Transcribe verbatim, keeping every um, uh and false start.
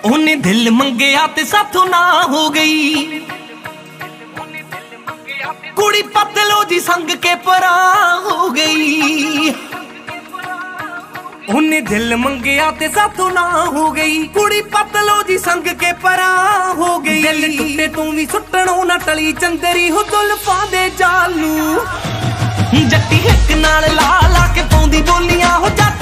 ਉਹਨੇ ਦਿਲ ਮੰਗਿਆ ਤੇ ਸਾਥੋਂ ਨਾ ਹੋ ਗਈ। ਕੁੜੀ ਪਤਲੋ ਜੀ ਸੰਗ ਕੇ ਪਰਾਂ ਹੋ ਗਈ। ਉਹਨੇ ਦਿਲ ਮੰਗਿਆ ਤੇ ਸਾਥੋਂ ਨਾ ਹੋ ਗਈ। ਕੁੜੀ ਪਤਲੋ ਜੀ ਸੰਗ ਕੇ ਪਰਾਂ ਹੋ ਗਈ। ਦਿਲ ਟੁੱਟੇ ਤੂੰ ਵੀ ਸੁੱਟਣੋਂ ਨਾ ਟਲੀ ਚੰਦਰੀ ਹੋ ਜ਼ੁਲਫਾਂ ਦੇ ਜਾਲ ਨੂੰ। ਜੱਟੀ ਹਿੱਕ ਨਾਲ ਲਾ ਲਾ ਕੇ ਪਾਉਂਦੀ ਬੋਲੀਆਂ ਹੋ।